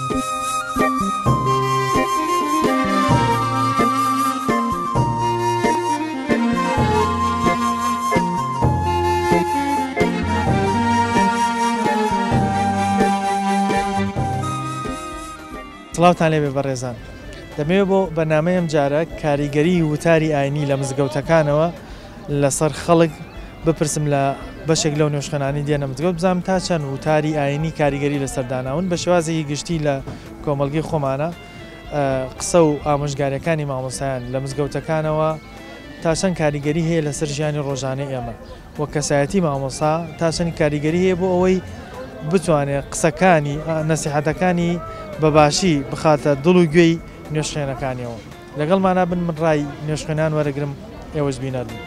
سڵاوتان لێبێ بەڕێزان، دەمەوێت بۆ بەنامەیەم جارە کاریگەری وتاری ئاینی لە مزگەوتەکانەوە لەسەر خەڵک بپرسم لە بەشێک لەو نوێژخانانی دێنە مزگەوت بزانم تا چەند وتاری ئاینی کاریگەری لەسەرداناون بە شێوازێکی گشتی لە کۆمەڵگەی خۆمانە قسە و ئامۆژگاریەکانی مامۆسایان لە مزگەوتەکانەوە تا چەند کاریگەری هەیە لەسەر ژیانی ڕۆژانەی ئێمە وە کەسایەتی مامۆسا تا چەند کاریگەری هەیە بۆ ئەوەی بتوانێت قسەکانی نەسیحەتەکانی بەباشی بخاتە دڵ و گوێی نوێژخێنەکانیەوە. لەگەڵمانە بن من ڕای نوێژخێنان وەرەگرم ئێوەش بینەرن.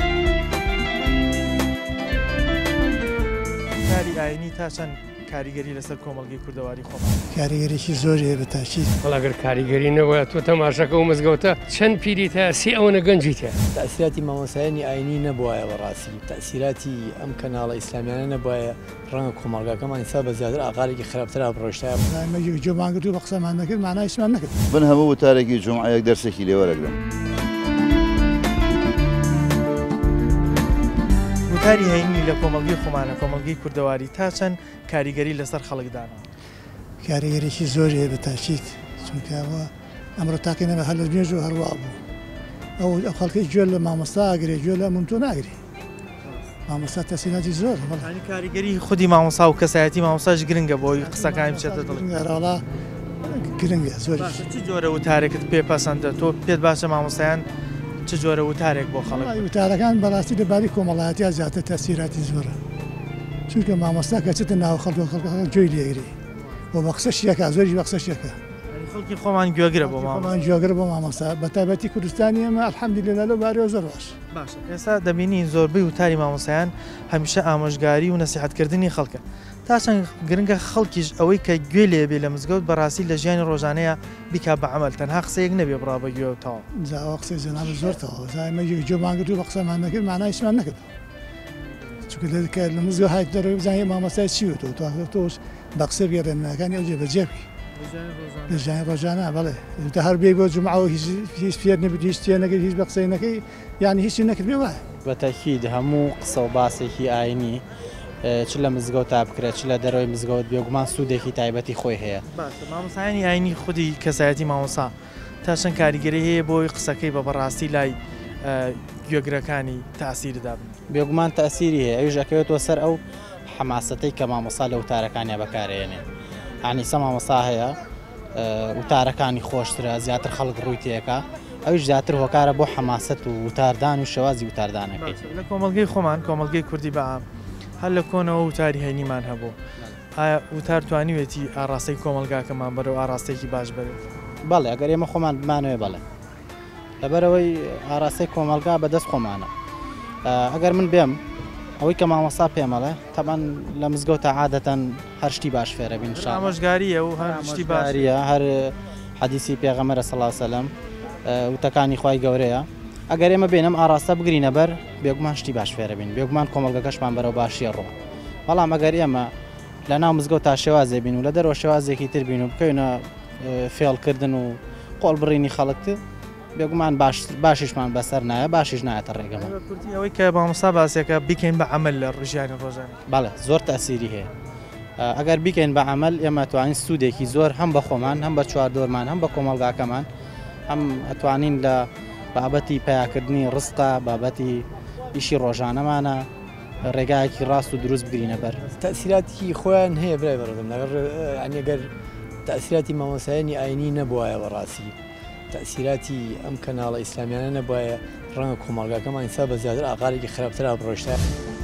کاری ئاینی تا چەند کاریگەری لەسەر کۆمەڵگەی کوردەواری خۆمان کاریگەریی زۆر هەیە بە تاکید. وەڵاگەر کاریگەری نەبووە تۆ تەماشەکە و مزگەوتە چەند پیری تا سی ئەوەنە گەنجی تێ. تەسیراتی مامۆسایانی ئاینی نەبووایە بەڕاستی، تەسیراتی ئەم کەناڵە ئیسلامیانە نەبووایە ڕەنگە کۆمەڵگاکەمان ئیسا بە زیاتر ئاقارێکی خراپترا بڕۆشتایە. مەجێ جۆمان کرد و بە قسەمان نەکرد مانای ئیسمان نەکرد. بن هەموو وتارێکی جومعەیەک دەرسێکی لێ وەرەگرم. وتاری هەینی لە کۆمەڵگەی خۆمانە کۆمەڵگەی کوردەواری تا چەند کاریگەری لەسەر خەڵکدانەوە. کاریگەریی زۆر هەیە بە تاکید، چونکەوە ئەمڕۆ تاقی نەبە هەر لە نوێژ و هەروە بوو. ئەو خەڵکی گوێ لە مامۆستا ئاگرێ گوێ لە من تۆ ناگری. مامۆستا تەسیراتی زۆر کاریگەری خودی مامۆسا و کەسایەتی مامۆساش گرنگە بۆی قسەکانی بچێتە دڵ. هەراڵا گرنگە زۆر. چ جۆرە وتارێکت پێ پەسەندە تۆ پێت باشە مامۆسایان چ جۆرە وتارێک بۆ خەڵک؟ وتارەکان بەڕاستی لەباری کۆمەڵایەتیا زیاتر تەسیراتی زۆرە، چونکە مامۆستا کە چێتە ناو خەڵک گوێی لێگری و بە قسە شیەکە زۆری بە قسە شیەکە. خەڵکی خۆمان گوێگرە بۆ خۆمان گوێگرە بۆ مامۆستا بە تایبەتی کوردستانی ئێمە ئەلحەمدولیلا لەو بارەوە زۆر باش. باشە ئێستا دەبینین زۆربەی وتاری مامۆسایان هەمیشە ئامۆژگاری و نەسیحەتکردنی خەڵکە تا چەند گرنگە خەڵکیش ئەوەی کە گوێ لێبێ لە مزگەوت بەڕاستی لە ژیانی ڕۆژانەیە بیکا بە عەمەل تەنها قسەیەک نەبێ بڕا بە گوێوتەوە. جاوە قسەی جەناب زۆرتەوە زایمەجێ جۆمان کرد و بە قسەمان نەکرد مانای ئیسمان نەکرد، چونکە لە مزگەوت هات دەرەوەی بزانێ مامۆستای چی وتەوە تۆش بە قسە بێڕێنەکانی ئەو جێبەجێبی لە ژیانی ڕۆژانە. بەڵێ تا هەر بێ بۆ جومعەوە هیچ فێر نەبێت هیچ تێ نەکرد هیچ بە قسەی نەکەی یانی هیچی نەکرد بێ وایە. بە تاکید هەموو قسە و باسێکی ئاینی چ لە مزگەوت تا بکرێت چ لە دەرەوەی مزگەوت بێگومان سوودێکی تایبەتی خۆی هەیە. مامۆسایانی ئاینی خودی کەسایەتی مامۆسا تا چەند کاریگەری هەیە بۆی قسەکەی بە بەڕاستی لای گوێگرەکانی تاسیردا بن. بێگومان تاسیری هەیە ئەویش ئەکەوێتەوە سەر ئەو حەماسەتەی کە مامۆسا لە وتارەکانیان بەکارهێنێ. یعنی سە مامۆسا هەیە وتارەکانی خۆشترە زیاتر خەڵک ڕووی تێکە ئەویش زیاتر هۆکارە بۆ حەماسەت و وتاردان و شێوازی وتاردانەکەی. لە کۆمەڵگەی خۆمان کۆمەڵگەی کوردی بەعام هەر لە کۆنەوە وتاری هەینیمان هەبوو. ئایا وتار توانیوێتی ئاڕاستەی کۆمەلگاکەمان بەرەو ئاراستێکی باش بێت؟ بەڵێ ئەگەر ئێمە خۆمان بمانوێ بەڵێ لەبەرەوەی ئاراستەی کۆمەلگا بەدەست خۆمانە. ئەگەر من بێم ئەوەی کە مامۆستا پێمەڵێ تەبەن لە مزگەوتە عادەتەن هەر شتی باش فێرە بین ئامۆژگاریە و هەر شتی باشیە هەر حەدیسی پێغەمبەر صلی الله علیه و سلم وتەکانی خوای گەورەیە. ئەگەر ئێمە بێنم ئاراستە بگرینە بەر بێگومان شتی باش فێرە بین بێگومان کۆمەلگەکەشمان بەرەو باشیە ڕۆ. بەڵام ئەگەر ئێمە لە ناو مزگەوت تا شێوازێ بین و لە دەرەوە شێوازێکی تر بین و بکەینە فێڵکردن و قۆڵ بڕینی خەڵکتر بێگومان باشیشمان بەسەر نایە باشیش نایەتە ڕێگەمە. ئەوەی کە مامۆستا باسێکە بیکەین بە عەمەل لە ڕژیانی ڕۆژانە. بەڵێ زۆر تەسیری هەیە. ئەگەر بیکەین بە عەمەل ئێمە توانین سوودێکی زۆر هەم بە خۆمان هەم بە چواردۆرمان هەم بە کۆمەلگاکەمان هەم ئەتوانین لە بابەتی پیاکردنی ڕستقا بابەتی ئیشی ڕۆژانەمانە ڕێگایەکی ڕاست و دروست بگرینە بەر. تەسیراتی خۆیان هەیە برای بەڕێزم لەگەر ئەگەر تەسیراتی مامۆسایانی ئاینی نەبووایە بەڕاستی تەسیراتی ئەم کەناڵە ئیسلامیانە نەبووایە ڕەنگە کۆمەڵگاکەمان ئیسا بە زیاتر ئاقارێکی خراپترا بڕۆشتە.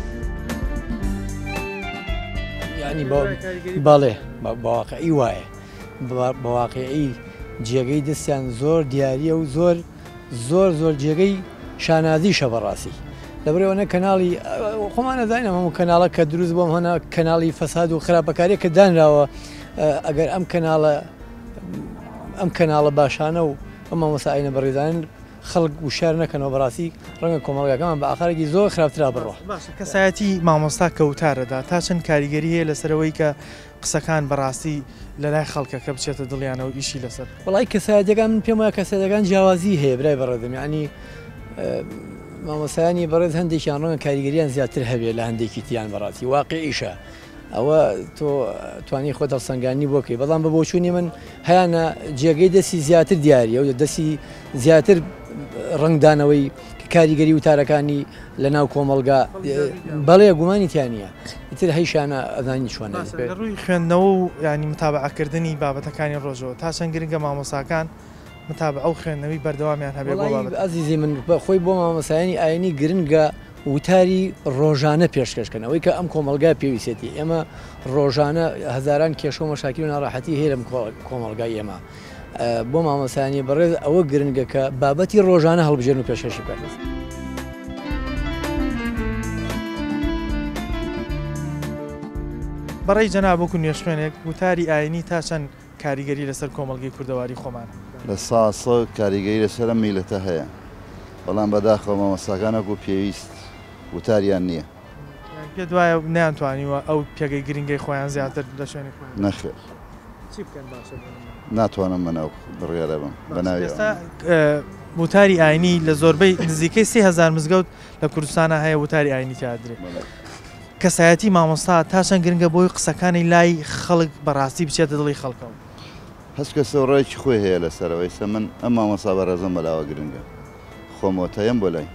یعنی بەڵێ بەواقعی وایە بەواقعی جێگەی دەستیان زۆر دیاریە و زۆر جێگەی شانازیشە بەڕاستی. لەبەرەوەنە کەناڵی خۆمان نەزانین هەموو کەناڵە کە دروست بۆم هەنا کەناڵی فەساد و خراپەکاریە کە دانراوە ئەگەر ئەم کەناڵە باشانە و ئەم مامۆستا ئاینە بەڕێزانن خەڵک وشار نەکەنەوە بەڕاستی ڕەنگە کۆمەڵگەکەمان بە ئاخرێکی زۆر خراپترا بڕۆ. باشە کەسایەتی مامۆستا کەوتارەدا تا چەند کاریگەری هەیە لەسەرەوەی کە قسەکان بەڕاستی لە لای خەڵکەکە بچێتە دڵیانەوە ئیشی لەسەر وڵی کەسایەتەکان من پێم وایە کەسایەتەکان جیاوازی هەیە برای بەڕێدەم ینی مامۆسایانی بەڕێز هەندێکیان ڕەنگە کاریگەریان زیاتر هەبێت لە هەندێکی تیان بەڕاستی واقعیشە ئەوە تۆ توانی خۆ دەڵسەنگانی بۆکەی بەڵام بە بۆچوونی من هەیەە جێگەی دەستی زیاتر دیارە و دەستی زیاتر ڕنگدانەوەی کاریگەری وتارەکانی لە ناو کۆمەلگا بەڵێ گومانی تیانە ئیتر هەیشانە ئەزانی چۆنە ڕووی خوێندنەوە و ینی متابعکردنی بابەتەکانی ڕۆژەوە تا چەند گرنگە مامۆساکان متابع ئەو خوێندنەوەی بەردەوامیان هەبێت ئازیزی من خۆی بۆ مامۆسایانی ئاینی گرنگە وتاری ڕۆژانە پێشکەشکەن ئەوەی کە ئەم کۆمەلگای پێویستێتی ئێمە ڕۆژانە هەزاران کێشە و مەشاکل و ناڕاحەتی هەیە لەم کۆمەلگای ئێمە بۆ مامۆسایانی بەڕێز ئەوە گرنگە کە بابەتی ڕۆژانە هەڵبژێن و پێشکەشی بکەن. بەڕێی جەنابووکو نوێشمێنێک وتاری ئاینی تا چەند کاریگەری لەسەر کۆمەلگەی کوردەواری خۆمان لە ساسە کاریگەری لەسەر میلەتە هەیە بەڵام بەداخەوە مامۆستاکانەکو پێویست وتاریان نییە پێ دوایە نیانتوانیوە ئەو پێگەی گرنگی خۆیان زیاتر لە شوێنی نەخێر ناتوانم منە بڕیارە بم بەناوی وتاری ئاینی لە زۆربەی نزیکەی 30,000 مزگەوت لە کوردستانە هەیە وتاری ئاینی تیادرێت کەسایەتی مامۆستا تا چەند گرنگە بۆی قسەکانی لای خەڵک بەڕاستی بچێتە دڵی خەڵکەوە هەست کەسە ڕێکی خۆی هەیە لەسەرەوەی سە من ئەم مامۆستا بەڕێزم بەلاوە گرنگە خۆمۆتەیەم بۆ لای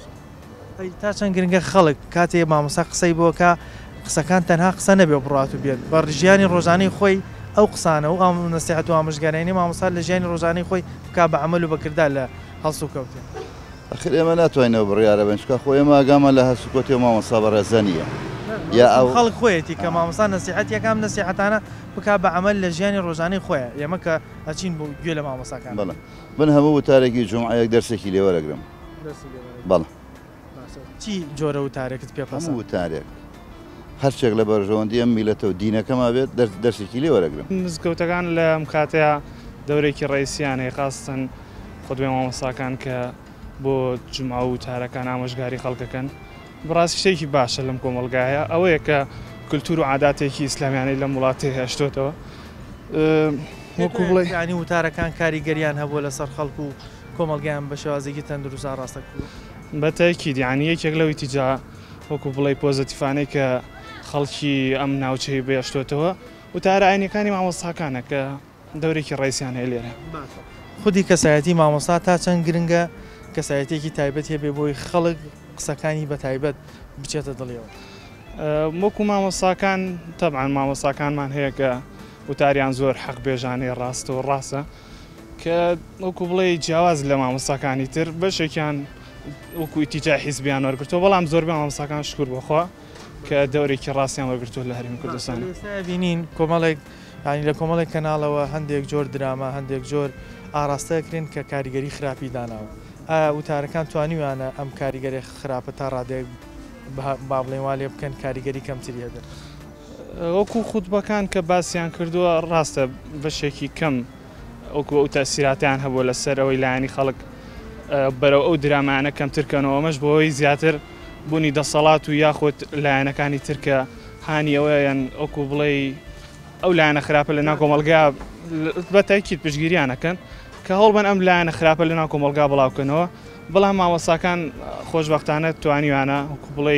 تا چەند گرنگە خەڵک کاتێ مامۆستا قسەی بۆکە قسەکان تەنها قسە نەبێ بڕات و بێت بە ژیانی ڕۆژانەی خۆی ئەو قسانە و ئەم نەسیحەت و ئامۆژگارانی مامۆستا لە ژیانی ڕۆژانەی خۆی بکا بە عەمەل و بەکردار لە هەڵسو کەوتێ ئەخر ئێمە ناتوانینەوە بڕیارە بن چکە خۆی ئێمە ئاگامە لە هەسوکۆتی و مامۆستا بەڕێزە نییە یا ئەو خەڵک خۆیەتی کە مامۆستا نەسیحەت یەکام نەسیحەتانە بکا بە عەمەل لە ژیانی ڕۆژانەی خۆیە ئێمە کە ئەچین بۆ گوێ لە مامۆستاکان بەڵێ من هەموو وتارێکی جومعەیەک دەرسێکی لێ وەرەگرم بەڵێ چی جۆرە وتارێکت پێ هەموو وتارێک هەرچێک لە بەرژەوەندی ئەم میلەتە و دینەکەما بێت دەرسێکی لێ وەرەگرم مزگەوتەکان لە ئەم کاتەیە دەورێکی ڕئیسیان هەیە خاستن خودوێ مامۆستاکان کە بۆ جومعە و وتارەکان ئامۆژگاری خەڵکەکەن بەڕاستی شتێکی باشە لەم کۆمەلگایە ئەوەیە کە کولتور و عاداتێکی ئیسلامیانەی لەم وڵاتی هێشتۆتەوە وەکو بڵێ ینی وتارەکان کاریگەریان هەبووە لەسەر خەڵکو و کۆمەلگایان بە شێوازێکی تەندروست ڕاستە بەتەکیید یعنی یەکێک لەوەی تیجا وەکو بڵێ پۆزتیفانەی کە خەڵکی ئەم ناوچەی بێشتۆتەوە وتارە ئاینەکانی مامۆستاکانە کە دەورێکی ڕئیسیان هەیە لێرە خودی کەسایەتی مامۆستا تا چەند گرنگە کەسایەتێکی تایبەت هەبێ بۆی خەڵک قسەکانی بە تایبەت بچێتە دڵیەوە وەکو مامۆستاکان تەبعاً مامۆستاکانمان هەیە کە وتاریان زۆر حەق بێژانەی ڕاستەوە ڕاستە کە وەکو بڵێ جیاواز لە مامۆستاکانی تر بەشێکیان وەکو ئیتیجا حیزبیان وەرگرتووە بەڵام زۆربەی مامۆستاکان شکر بەخوا کە دەورێکی ڕاستیان وەرگرتووە لە هەرێمی کوردستان بینین کۆمەڵێک ینی لە کۆمەڵێک کەناڵەوە هەندێک جۆر درامە هەندێک جۆر ئاراستەکرێن کە کاریگەری خراپی داناوە وتارەکان توانیوانە ئەم کاریگەری خراپە تا ڕادێک با بڵێن وا لێ بکەن کاریگەری کەمتری هەبێت وەکو خوتبەکان کە باسییان کردووە ڕاستە بەشێکی کەم وەکو ئەو تەسیراتیان هەبوو لەسەر ئەوەی لایەنی خەڵک بەرەو ئەو درامانە کەمترکەنەوە ئەمەش بۆەوەی زیاتر بوونی دەسەڵات و یاخۆت لایەنەکانی ترکە هانی ئەوەیان ئەوکو بڵێ ئەو لایەنە خراپە لە ناو کۆمەلگا بەتاکید پشگیریانەکەن کە هەڵبەن ئەم لایەنە خراپە لە ناو کۆمەلگا بڵاوکەنەوە بەڵام مامۆستاکان خۆشبەختانە توانیوانە وەکو بڵێ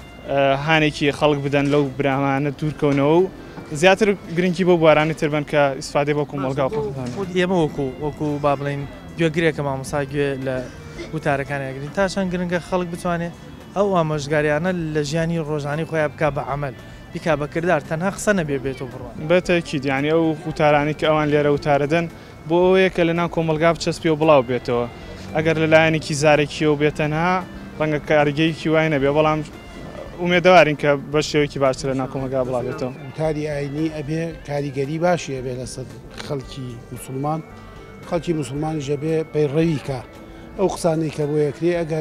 هانێکی خەڵک بدەن لەو برامانە دوورکەونەوە و زیاتر گرنگی بۆ بوارانی تر بن کە ئیسفادەی بۆ کۆمەلگا ئێمە وەکو با بڵێن گوێگرێکە مامۆستا گوێ لە وتارەکانیگرین تا چەند گرنگە خەڵک بتوانێت ئەو ئامۆژگاریانە لە ژیانی ڕۆژانی خۆیان بکا بە عەمەل بیکا بەکردار تەنها قسە نەبێ بێتەوە بڕوان بەتەکیید یعنی ئەو وتارانی کە ئەوان لێرە وتارەدەن بۆ ئەوەیە کە لە ناو کۆمەلگا بچەسپێ و بڵاو بێتەوە ئەگەر لە لایەنێکی زارێکیەوە بێتەنها ڕەنگە کارگەیەکی وای نەبێ بەڵام ئومێدەوارین کە بە شێوەیەکی باشتر لە ناو کۆمەلگا بڵاوێتەوە وتاری ئاینی ئەبێ کاریگەری باشی ئەبێ لەسەر خەڵکی موسڵمان خەڵکی موسڵمانیش ئەبێ پەیڕەویکە ئەو قسانەی کە بۆ یەکرێ ئەگەر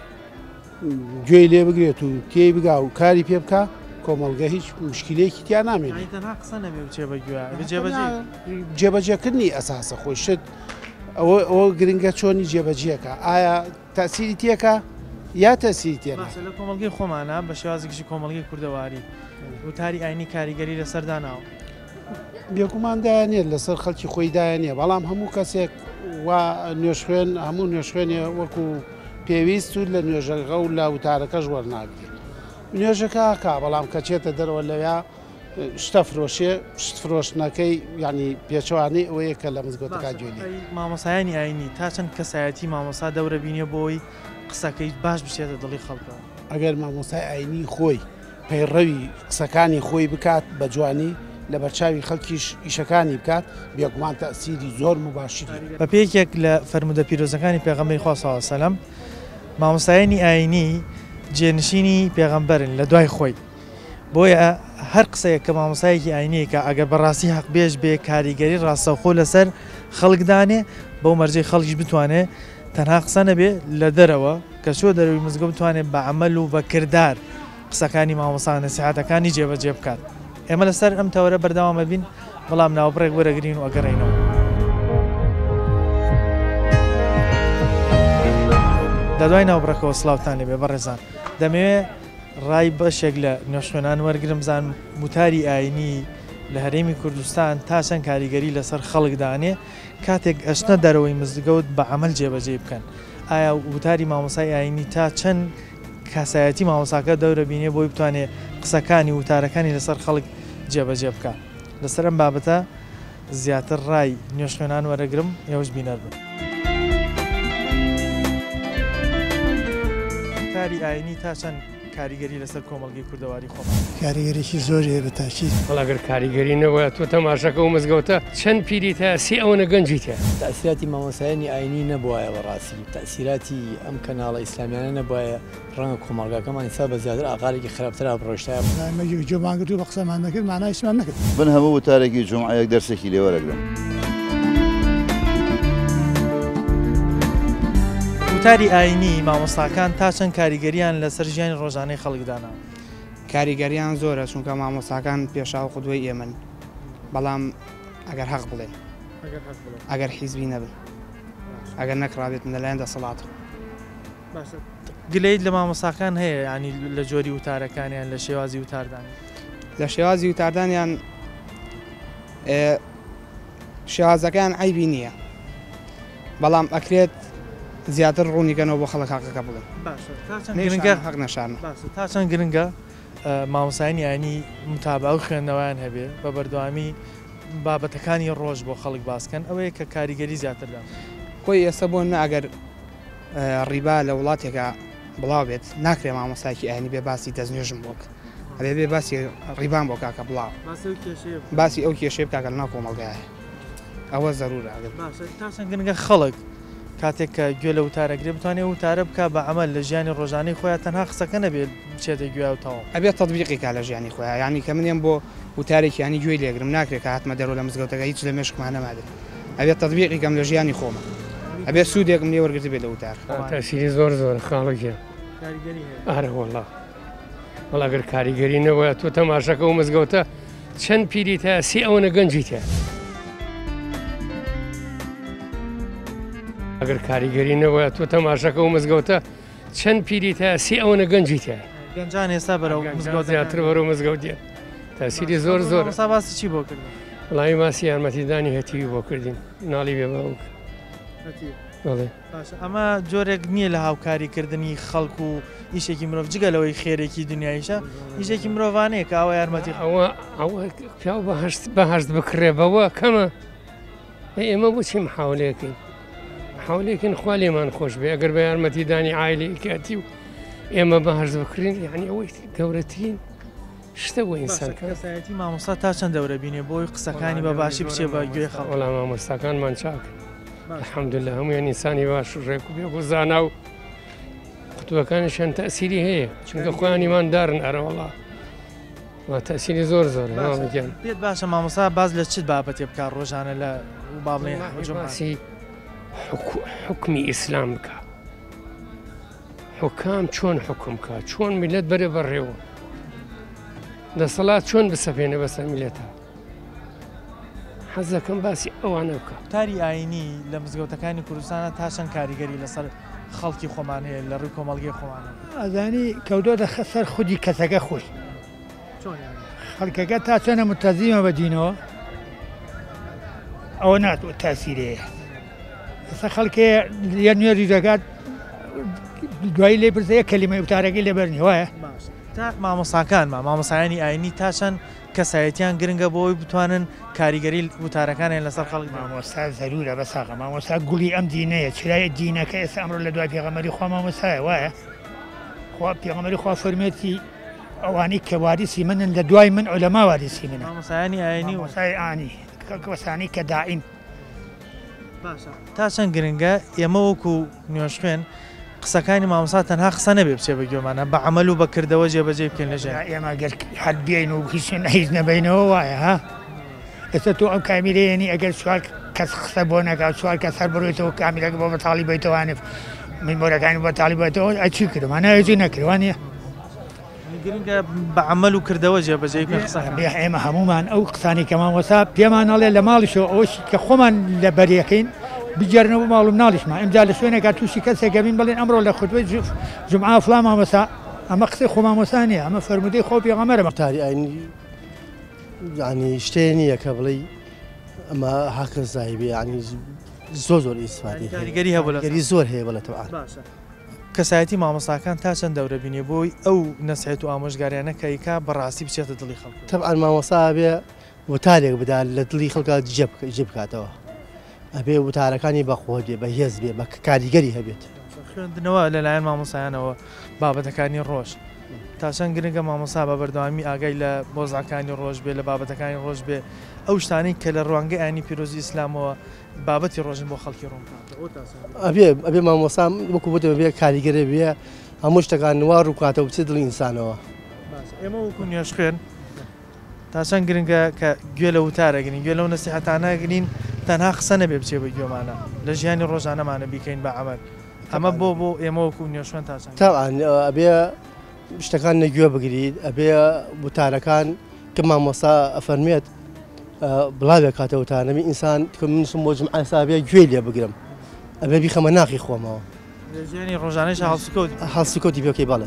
گوێی لێ بگرێت و تێی بگا و کاری پێ بکە کۆمەلگە هیچ مشکلەیەکی تیان نامێنێت قسە نەبێ بچێ بە گوێ جێبەجێکردنی ئەساسە خۆی شت ئەوە گرنگە چۆنی جێبەجێکە ئایا تەسیری تێکە یا تەسیری تێنە لە کۆمەڵگەی خۆمانە بە شێوازێکی کۆمەڵگەی کوردەواری وتاری ئاینی کاریگەری لەسەرداناوە بێگومان دایانێت لەسەر خەڵکی خۆی دایانە بەڵام هەموو کەسێک نوێشخوێن هەموو نوێشخوێنێ وەکو پێویست و لە نوێژەکە و لە وتارەکەش وەرناگرێت نوێژەکە کا بەڵام کەچێتە دەرەوە لەوێ شتە فرۆشێ شت فرۆشتنەکەی ینی پێچوانەی ئەوەیە کە لە مزگەوتەکە جوێنی مامۆسایانی ئاینی تا چەند کەسایەتی مامۆسا دەورە بینێ بۆی قسەکەی باش بچێتە دڵی خەڵکە ئەگەر مامۆسای ئاینی خۆی پەیڕەوی قسەکانی خۆی بکات بە جوانی لە بەرچاوی خەڵکیش ئیشەکانی بکات بێگومان تەسیری زۆر مباشری بە پێکێک لە فەرمودە پیرۆزەکانی پێغەمبەری خوا صلی الله علیه و سلم مامۆسایانی ئاینی جێنشینی پێغەمبەرن لە دوای خۆی بۆیە هەر قسەیە کە مامۆسایەکی ئاینەیەکە ئەگەر بەڕاستی حەقبێژ بێ کاریگەری ڕاستەوخۆ لەسەر خەڵکدانێ بەو مەرجەی خەڵکیش بتوانێت تەنها قسە نەبێ لە دەرەوە کە چۆ دەروی مزگە بتوانێت بە عەمەل و بە کردار قسەکانی مامۆسا نەسیحەتەکانی جێبەجێ بکات ئێمە لەسەر ئەم تەورە بەردەوامە بین بەڵام ناوبڕێک وەرەگرین و ئەگەڕێینەوە دەدوای ناوبڕەکەەوە سلااوتان لێبێ بەڕێزان دەمەوێت ڕای بەشێک لە نوێشخوێنان وەرگرم زان وتاری ئاینی لە هەرێمی کوردستان تا چەند کاریگەری لەسەر خەڵکدانێ کاتێک ئەشنە دەرەوەی مزگەوت بە عەمەل جێبەجێ بکەن ئایا وتاری مامۆسای ئاینی تا چەند کاسایەتی مامۆساکە دەورە بینێ بۆی بتوانێت قسەکانی وتارەکانی لەسەر خەڵک جێبەجێ بکە لەسەر ئەم بابەتە زیاتر ڕای نوێشخوێنان وەرەگرم ئێوەش بینەر بن وتاری ئاینی تا چەند کاریگەری لەسەر کۆمەڵگەی کوردەواری خۆمان کاریگەریی زۆریە بە تاکید بەڵاگەر کاریگەری نەوەیە تۆ تەماشەکە و مزگەوتە چەند پیری تا سی ئەوەنە گەنجی تێ تەسیراتی مامۆسایانی ئاینی نەبووایە بەڕاستی تەسیراتی ئەم کەناڵە ئیسلامیانە نەبووایە ڕەنگە کۆمەڵگاکەمان حساب بە زیاتر ئاقارێکی خراپترا بڕۆشتایە جۆمانگرت و بە قسەمان نەکرد مانای ئیسمان نەکرد بن هەموو وتارێکی جومعەیەک دەرسێکی لێ وەرەگرم وتاری ئاینی مامۆستاکان تا چەند کاریگەریان لەسەر ژیانی ڕۆژانەی خەڵکدانا کاریگەریان زۆرە چونکە مامۆستاکان پێشاو قودوەی ئێمن بەڵام ئەگەر حەق بڵێن ئەگەر حیزبی نەبن ئەگەر نەکڕابێت لەلایەن دەسەڵات گلەیت لە مامۆستاکان هەیە ینی لە جۆری وتارەکانیان لە شێوازی وتاردان لە شێوازی وتاردانیان شێوازەکان عیبی نییە بەڵام ئەکرێت زیاتر ڕوونیکەنەوە بۆ خەڵک حەقەکە بڵێن گرنگە حەق نەشارن تا چەند گرنگە مامۆسایانی ینی متابە و خوێندنەوەیان هەبێ بە بەردەوامی بابەتەکانی ڕۆژ بۆ خەڵک باسکەن ئەوەیە کە کاریگەری زیاتردا خۆی ئێستا بۆ ئەگەر ڕیبا لە وڵاتێکە بڵاو بێت ناکرێ مامۆستایەکی ئاینی بێ باسی دەستنوێژم بۆک ئەبێ بێ باسی ڕیبان بۆ کاکە بڵاو باسی ئەو کێشەیە بکاکە لەناو کۆمەڵگایە ئەوە زەرورە تا چەند گرنگە خەڵک کاتێک کە گوێ لە وتارەگرێ بتوانێت وتارە بکە بە عەمەل لە ژیانی ڕۆژانەی خۆیان تەنها قسەکە نەبێت بچێتە گوێاوتەوە ئەبێت تەطبیقی کا لە ژیانی خۆیان ینی کە منێم بۆ وتارێکی ینی گوێی لێگرم ناکرێت کە هاتمە دەرەوە لە مزگەوتەکە هیچ لە مێشکمان نەمادرێت ئەبێت تەطبیقی کەم لە ژیانی خۆمە ئەبێت سوودێکم لێ وەرگرت بێت لە وتار تەسیری زۆر زۆر خاڵکیە ئارە وەڵا وەڵاگەر کاریگەری نەوەیە تۆ تەماشەکە و مزگەوتە چەند پیری تا سی ئەوەنە گەنجی تێ ئەگەر کاریگەری نەوەیە تۆ تەماشەکە و مزگەوتە چەند پیری تا سی ئەوەنە گەنجی تێ گەنجان ئێستا بەرەو مزگەوت زیاتر بەرەو مزگەوتیە تەسیری زۆر زۆر باسی چی بۆ کرد وڵامی ماسی یارمەتیدانی هەتیوی بۆ کردین ناڵی بێ باوک ئەمە جۆرێک نییە لە هاوکاریکردنی خەڵک و ئیشێکی مرۆڤ جگەلەوەی خێرێکی دنیایشە ئیشێکی مرۆڤانەیە کە ئەوە یارمەتی ئەوە پیا بەهشت بکڕێبەوە کەمە ئێمە بۆچی محاولەکەین حاولێکن خوا لێمان خۆش بێ ئەگەر بە یارمەتیدانی عایلەی کاتی و ئێمە بەهشت بکرین یعنی ئەوەی گەورەترین شتە بۆ ئینسانکەسایەتی مامۆستا تا چەند دەورە بینێ بۆی قسەکانی بە باشی بچێ بە گوێ خەڵک وەڵام مامۆستاکانمان چاکە الحەمدولله هەمویان ئینسانی باش و ڕێک و بێ و زانا و قوتوەکانیشیان تەسیری هەیە چونکە خۆیان ئیماندارن ئەرە وەڵا تەسیری زۆر زۆر گیان پێت باشە مامۆستا باز لە چیت بابەتێ بکات ڕۆژانە لە بابڵێ باسی حکمی ئیسلام بکە حکام چۆن حکم بکە چۆن میلەت بەرێ بەڕێوە دەسەڵات چۆن بسەپێنە بەسەر میلەتە حەزەکەم باسی ئەوانە بکە. وتاری ئاینی لە مزگەوتەکانی کوردستانە تا چەند کاریگەری لەسەر خەڵکی خۆمان هەیە لە ڕووی کۆمەڵگەی خۆمانە ئەزانی کەوتۆتە سەر خودی کەسەکە خۆی خەڵکەکە تا چەنە متەزیمە بەدینەوە ئەوە ناتوە تاسیرەیە ئەستا خەڵکێ یە نوێژی دەکات دوایی لێ پرسە یە کەلیمە وتارەکەی لەبەرنی وایە تا مامۆساکانمان مامۆسایانی ئاینی تا چەند کەسایەتیان گرنگە بۆی بتوانن کاریگەری وتارەکانیان لەسەر خەڵک مامۆستا زەرورە بەساقە مامۆستا گوڵی ئەم دینەیە چرای دینەکە ئێستا ئەمڕۆ لە دوای پێغەمبەری خوا مامۆستایە وایە خوا پێغەمبەری خوا فەرمێتی ئەوانەی کە واریسی منن لە دوای من عولەما واریسی منە مامۆسایانی ئاینی مامۆسای ئانی کەسانی کە دائیم تا چەند گرنگە ئێمە وەکو نوێژ خوێن قسەکانی مامۆستا تەنها قسە نەبێ بچێ بە گوێمانە بە عەمەل و بەکردەوە جێبەجێ بکەین لەژێر ئێمە گەر هەر بێین و هیچ نەبینەوە وایە ها ئێستا تۆ ئەم کامیرەیەنی ئەگەر چوار کەس قسە بۆ نەکات چوار کەس هەر بڕۆیتەوە کامیرەکە بۆ بەتاڵی بیتەوانێ میمۆرەکانی بەتاڵی بێتەوە ئەچی کردمانە هێزی نەکردوانە گرنگە بە عەمەل و کردەوە جێبەجێ بێ ئێمە هەمومان ئەو قسانی کە مامۆستا پێمان ناڵێ لە ماڵیشەوە ئەوەی کە خۆمان لە بەریەکەین بجارنەوە ماڵ و مناڵیشمان ئەمجا لە شوێنێکا تووشی کەسێکە بین بڵێن ئەمڕۆ لە خوتبەی جومعە فڵان مامۆستا ئەمە قسەی خۆ مامۆستا نیە ئەمە فەرمودەی خۆ پێغەمبەرە وتاری ئاینی یعنی شتێ نییە کە بڵێ ئەمە حەقە زایبێ یعنی زۆر ئیسفادی کاریگەری هەبوو زۆر هەیە بڵێ تەوان کەسایەتی مامۆستاکان تا چەند دەورە بینێ بۆی ئەو نەسیحەت و ئامۆژگاریانە کەیکا بەڕاستی بچێتە دڵی خەڵک تەبعان مامۆستا بێ وتارێک بدا لە دڵی خەڵکا جێ بکاتەوە ئەبێ وتارەکانی بەخۆ بێ بە هێز بێ بە کاریگەری هەبێت خوێندنەوە لەلایەن مامۆسایانەوە بابەتەکانی ڕۆژ تا چەند گرنگە مامۆستا بە بەردەوامی ئاگای لە مۆزاکانی ڕۆژ بێ لە بابەتەکانی ڕۆژ بێ ئەو شتانەی کە لە ڕوانگەی ئاینی پیرۆزی ئیسلامەوە بابەتی ڕۆژن بۆ خەڵکی ڕوون ئەبێ مامۆستا وەکو بۆ بێ کاریگەرە بێ هەموو شتەکان نوار ڕووکاتەوە بچێت دڵی ئینسانەوە ئێمە وەکو نوێژ خوێن تا چەند گرنگە کە گوێ لە وتارەگرین گوێ لەو نەسیحەتانەگرین تەنها قسە نەبێ بچێ بە گوێمانە لە ژیانی ڕۆژانەمانە بیکەین بە عەمەل ئەمە بۆ ئێمە وەکو نوێژ خوێن تا چەند تاوان ئەبێ شتەکان نەگوێ بگریت ئەبێ وتارەکان کە مامۆستا ئەفەرمێت بڵاوێ کاتە وتانەمی ئینسان من بۆ جمعە سابێ گوێ لێ بگرم ئەبێ بیخەمە ناخی خۆمەوە ژیانی ڕۆژانەی هەڵسوکەوتی بێکەی بەڵێ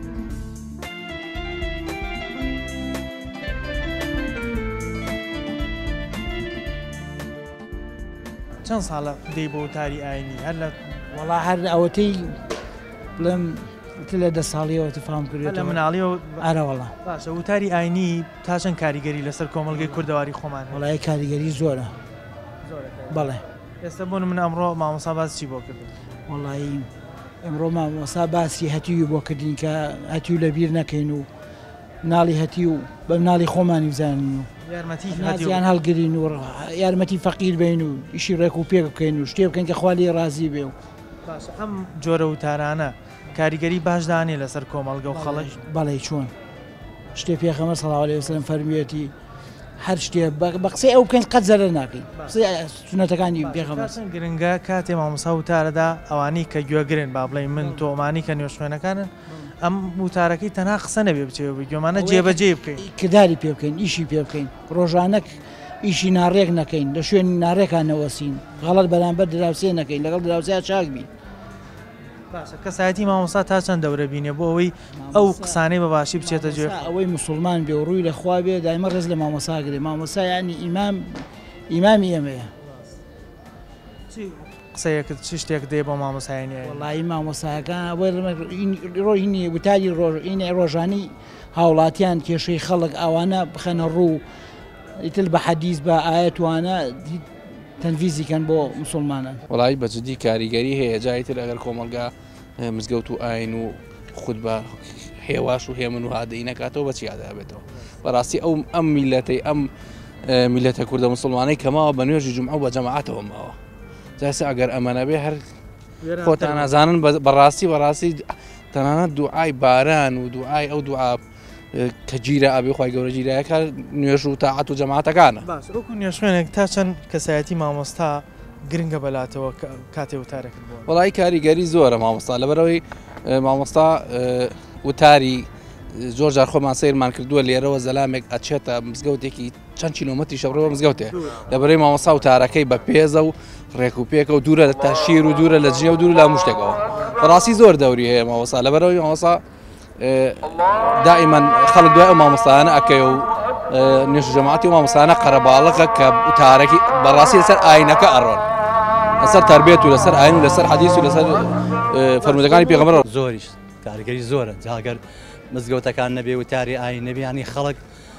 چەند ساڵە دەی بۆ وتاری ئاینی هەر لە وڵا هەر ئەوەتەی بڵێم لە 10 ساڵیەوە تفام کرد لە مناڵیەوە ئارەوەڵا باشە وتاری ئاینی تا چەند کاریگەری لەسەر کۆمەڵگەی کوردەواری خۆمان وڵای کاریگەری زۆرە بەڵێ ئێستا بۆن من ئەمڕۆ مامۆستا باسی چی بۆ کردن وڵایی ئەمڕۆ مامۆستا باسی هەتیوی بۆ کردین کە هەتی و لەبیر نەکەین و ناڵی هەتی و بە مناڵی خۆمانی بزانین و یارمەتیان هەڵگرین و یارمەتی فەقیر بین و ئیشی ڕێک و پێک بکەین و شتێ بکەین کە خوالی ڕازی بێ و ئەم جۆرە وتارانە کاریگەری باشدانێ لەسەر کۆمەڵگە و خەڵک بەڵێ چۆن شتێ پێغەمبەر صلی الله علیه وسلم فەرموویەتی هەر شتێ بە قسەی ئەو بکەین قەت زەرەر ناکەین سونەتەکانی پێغەمبەر گرنگە کاتێ مامۆستا وتارەدا ئەوانەی کە گوێگرن با بڵێ من تۆمانی کە نوێژ خوێنەکانن ئەم وتارەکەی تەنها قسە نەبێ بچێ بە گوێمانە جێبەجێ بکەین کردداری پێ بکەین ئیشی پێ بکەین ڕۆژانەک ئیشی ناڕێک نەکەین لە شوێنی ناڕێکان نەوەسین غەڵەت بەرامبەر دراوسێ نەکەین لەگەڵ دراوسەیە چاک بین کەسایەتی مامۆستا تا چەند دەورە بینێ بۆ ئەوەی ئەو قسانەی بەباشی بچێتە جێ ئەوەی موسڵمان بێ و ڕووی لەخوا بێ دایمە ڕێز لە مامۆساگرێ مامۆسا ینی ئیمامی ئێمەیە قسەیەکت چ شتێک دێ بۆ مامۆسایانی وڵی مامۆساەکان ڕۆژینی وتاری ڕۆژینە ڕۆژانی هاوڵاتیان کێشەی خەڵک ئەوانە بخەنە ڕوو ئیتر بە حەدیث بە ئاەتوانە تەنڤیزیکەن بۆ مسلمانان وڵی بەجددی کاریگەری هەیە جایتر ئەگەر کۆمەلگا مزگەوت و ئاین و خود بە هێواش و هێمن و هادەی نکاتەوە بەچی یادابێتەوە بەڕاستی ئەم میلەتەی ئەم میلەتە کوردە مسلمانەی کەماوە بە نوێژی جومعە و بە جەماعەتەوە ماوە جاسە ئەگەر ئەمەنە بێ هەر خۆتان نازانن بەڕاستی تەنانەت دوعای باران و دوعای ئەو دوعا کە گیرە ئەبێ خۆی گەورە گیرایەکە نوێژ و تاعەت و جەماعەتەکانە وەکو نوێژ خوێنێک تا چەند کەسایەتی مامۆستا گرنگە بەلاتەوە کاتێ وتارەکرد بووە وڵی کاریگەری زۆرە مامۆستا لەبەرەوەی مامۆستا وتاری زۆر جار خۆمان سیرمان کردووە لێرەوە زەلامێک ئەچێتە مزگەوتێکی چەند کیلۆمەتری شەڕەوە مزگەوتێ لەبەرەی مامۆستا وتارەکەی بە پێزە و ڕێک و پێکە و دوورە لە تاشیر و دوورە لە جنێ و دوور لە هەموو شتێکەوە بەڕاستی زۆر دەوری هەیە مامۆستا لەبەرەوەی مامۆستا دائیمەن خەڵک دوای ئەو مامۆستایانە ئەکەی و نوێژ جەماعەتی و مامۆستایانە قەرەباڵغە کە وتارەکی بەڕاستی لەسەر ئاینەکە ئەڕۆن لەسەر تربێت و لەسەر ئاین و لەسەر حەدیث و لەسەر فەرمودەکانی پێغەمبەر زۆریش کاریگەری زۆرە جاگەر مزگەوتەکان نەبێ وتاری ئاین نەبێ ینی خەڵک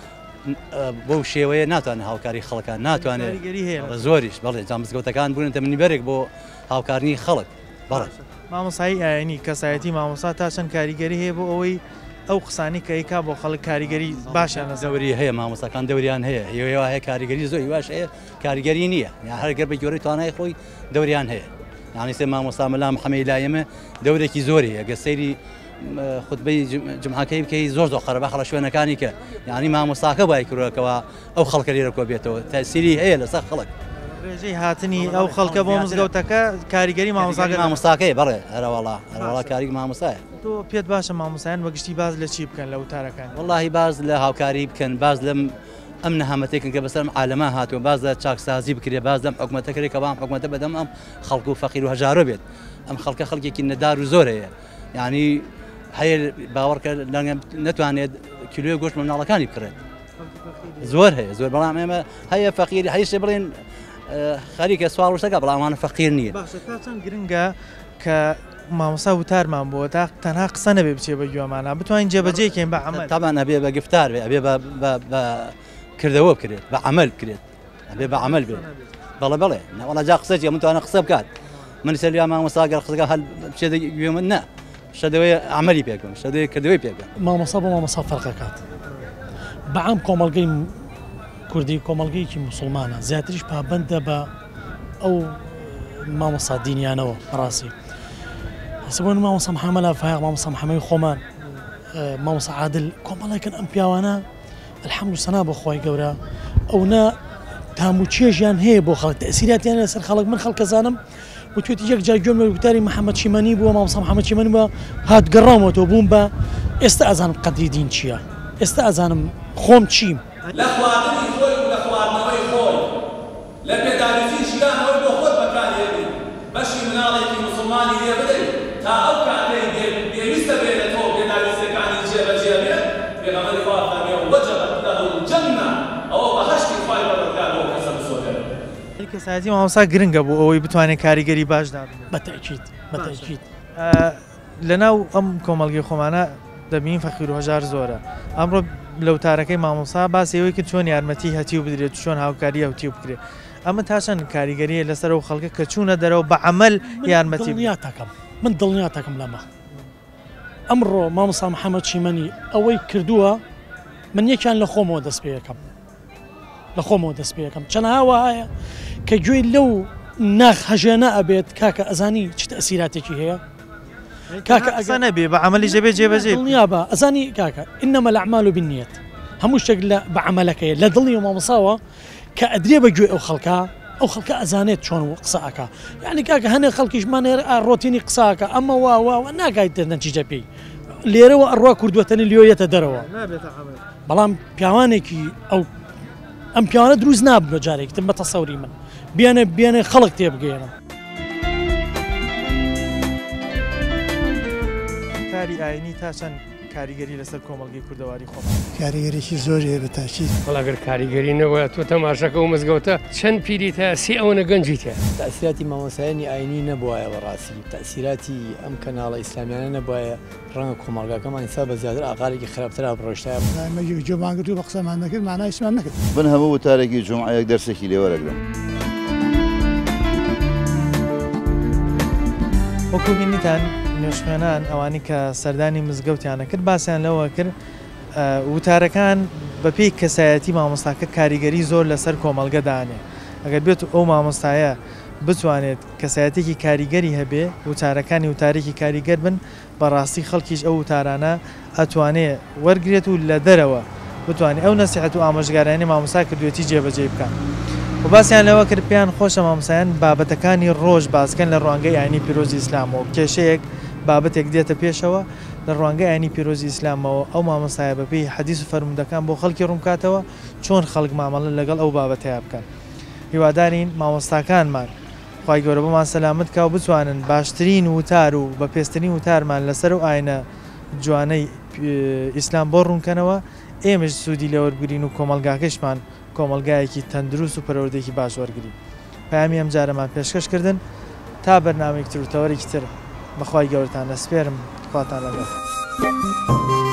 بەو شێوەیە ناتوانێت هاوکاری خەڵکان ناتوانێت زۆریش بەڵێ جا مزگەوتەکان بوونتە منیبەرێک بۆ هاوکارنی خەڵک بەڵێ مامۆستایی ئاینی کەسایەتی مامۆستا تا چەند کاریگەری هەیە بۆ ئەوەی ئەو قسانی کە ئیکا بۆ خەڵک کاریگەری باشیان زەوری هەیە مامۆستاکان دەوریان هەیە هێوە هەیە کاریگەری زۆری واش هەیە کاریگەری نییە هەرگەر بە گۆڕی توانای خۆی دەوریان هەیە یعنی سێ مامۆستا مەلا محەممەد لایەمە دەورێکی زۆری ئەگە سەیری خوتبەی جمعەکەی بکەی زۆر قەرەبا خەڵە شوێنەکانی کە یعنی مامۆستاکە بای کڕەکەەوە ئەو خەڵکە لێرە کۆ بێتەوە تەسیری هەیە لەسەر خەڵک ڕێژەی هاتنی ئەو خەڵکە بۆ مزگەوتەکە کاریگەری مامۆستاکەی بەڵێ هەرەوەڵا کاری مامۆستایە تۆ پێت باشە مامۆستایان بەگشتی باز لە چی بکەن لە وتارەکان واللهی باز لە هاوکاری بکەن باز لەم ئەم نەهامەتێکن کە بەسەر عالەما هاتووە باز لە چاکسازی بکرێ باز لەم حکوومەتەکەی کە بام حکوومەتە بەدەم ئەم خەڵک و فەقیر و هەژارە بێت ئەم خەڵکە خەڵکێکی نەدار و زۆر هەیە یعنی هەیە باوەڕکە نەتوانێت کیلوی گۆشت منداڵەکانی بکرێت زۆر هەیە زۆر بەڵام ئێمە هەیە فەقیر هەیە بڵێن خەریکە سوال وشتەکە بەڵامانە فەقیر نییە چەند گرنگە کە مامۆستا وتارمان بۆ تا تەنها قسە نەبێ بچێ بە گوێمانە بتوانین جێبەجێکەین بە عەمەل تابان ئەبێ بە گفتار بێ ئەبێ بە کردەوە بکرێت بە عەمەل بکرێت ئەبێ بە عەمەل بێت بەڵێ وەڵا جا قسەی ئەم توانە قسە بکات من سەریا مامۆستا گەر قسەکە هەل بچێ گوێمە نە شەدەوەی عەمەلی پێکەم شەدەوەی کردەوەی پێکە مامۆستا بۆ مامۆستا فەرقەکات بەعام کۆمەڵگەی کوردی کۆمەڵگەیەکی موسڵمانە زیاتریش پابەندە بە ئەو مامۆستا دینیانەوە ڕاستی سبوون مامۆستا محەممەد فایق مامۆستا محەممەدی خۆمان مامۆستا عادل کۆمەڵێکن ئەم پیاوانە الحەمد و سەنا بۆ خۆی گەورە ئەونا تاموچێژیان هەیە بۆ خەڵک تەسیراتیان لەسەر خەڵک من خەڵکە زانم وتوێتی یەک جا گوێم لە وتاری محەممەد چیمەنی بووە مامۆستا محەممەد چیمەنی بووە هات گەڕامەوە بووم بە ئێستا ئەزانم قەدری دین چییە ئێستا ئەزانم خۆم چیم لە خواردنی خۆی و لە خواردنەوەی خۆی لە پێداویستی ژیانەوەی بۆ خۆت بەکارهێنی بەشی مناڵێکی موسڵمانی لێ بدەیت تا ئەو کاتەی پێویستە بێت لە تۆ پێداویستەکانی جێبەجێ بێت پێغەمبەری خوا فەرمووی وەجەبەت لەهو الجەنە ئەوە بەهەشتی خوای پەروەردگار بۆ کەسە بسۆدێت کەسایەتی مامۆستا گرنگە بۆ ئەوەی بتوانێت کاریگەری باش دابێت بەتەکید لەناو ئەم کۆمەڵگەی خۆمانە دەبین فەقیر و هەژار زۆرە ئەمڕۆ لە وتارەکەی مامۆستا باسیەوەی کرد چۆن یارمەتی هەتی و بدرێت چۆن هاوکاری هەوتی و بکرێت ئەمە تا چەند کاریگەریە لەسەر ئەو خەڵکە کە چوونە دەرەوە بە عەمەل یارمەتی من دڵنیاتەکەم لەمە ئەمڕۆ مامۆستا محەممەد چیمەنی ئەوەی کردووە من یەکیان لە خۆمەوە دەست پێ یەکەم لە خۆمەوە دەست پێ یەکەم چەند هاوە هەیە کە گوێی لەو ناخ هەژێنە ئەبێت کاکە ئەزانی چ تەسیراتێکی هەیە کاکە ئەزانە بێ بە عەمەلی جێبێ جێبەجێ دڵنیا بە ئەزانی کاکە ئینەمە الأعمال بالنیەت هەموو شتێک لە بە عەمەلەکەیە لە دڵی مامۆستاوە کە ئەدرێ بە گوێ ئەو خەڵکە ئەزانێت چۆن قسەکە یعنی کاکە هەنێک خەڵکیشمان ڕۆتینی قساکە ئەمە وا ناگایت نەتیجە پێی لێرەوە ئەڕوا کوردوەتەنی لێیەتە دەرەوە بەڵام پیاوانێکی ئەم پیاوانە دروست نابن بە جارێکتر بە تەسەوری من بیانێ خەڵک تێبگەێنە کاری ئاینی تا چەند کاریگەری لەسەر کۆمەڵگەی کوردەواری خۆم کاریگەریی زۆر هەیە بە تاکید بەڵاگەر کاریگەری نەوە تۆ تەماشەکە و مزگەوتە چەند پیری تا سی ئەوەنە گەنجی تێ تەسیراتی مامۆسایانی ئاینی نەبووایە بەڕاستی تەسیراتی ئەم کەناڵە ئیسلامیانە نەبووایە ڕەنگە کۆمەڵگاکەمان ئینسا بە زیاتر ئاقارێکی خراپترا بڕۆشتایە جۆمان کردو بە قسەمان نەکرد مانای ئیسمان نەکرد من هەموو وتارێکی جومعەیەک دەرسێکی لێوەرەگرم وەکو بینیتان نوێژخوێنان ئەوانی کە سەردانی مزگەوتیانە کرد باسییان لەوە کرد وتارەکان بەپێی کەسایەتی مامۆستاکە کاریگەری زۆر لەسەر کۆمەڵگەدانێ ئەگەر بێت ئەو مامۆستایە بتوانێت کەسایەتێکی کاریگەری هەبێ وتارەکانی وتارێکی کاریگەر بن بەڕاستی خەڵکیش ئەو وتارانە ئەتوانێت وەرگێت و لە دەرەوە بتوانێت ئەو نەسیحەت و ئامۆژگارانی مامۆستا کردوێتی جێبەجێ بکەن و باسییان لەوە کرد پێیان خۆشە مامۆسایان بابەتەکانی ڕۆژ باسکەن لە ڕوانگەی ئاینی پیرۆزی ئیسلام و کێشەیەک بابەتێک دێتە پێشەوە لە ڕوانگەی ئاینی پیرۆزی ئیسلامەوە ئەو مامۆستایە بەپێی حەدیث و فەرموودەکان بۆ خەڵکی ڕوونکاتەوە چۆن خەڵک مامەڵە لەگەڵ ئەو بابەتەیە بکەن. هیوادارین مامۆستاکانمان خوای گەورە بۆمان سەلامت کا و بتوانن باشترین وتار و بە پێسترین وتارمان لەسەر و ئاینە جوانەی ئیسلام بۆ ڕوونکەنەوە ئێمەش سوودی لێوەرگرین و کۆمەلگاکەشمان کۆمەلگایەکی تەندروست و پەروەردەیەکی باش وەرگین. پامی ئەم جارەمان پێشکەشکردن تا بەرنامەیەکی تر و تەوەرێکی تر بەخوای گەورەتان دەسپێرم خواتان لەگەڵ.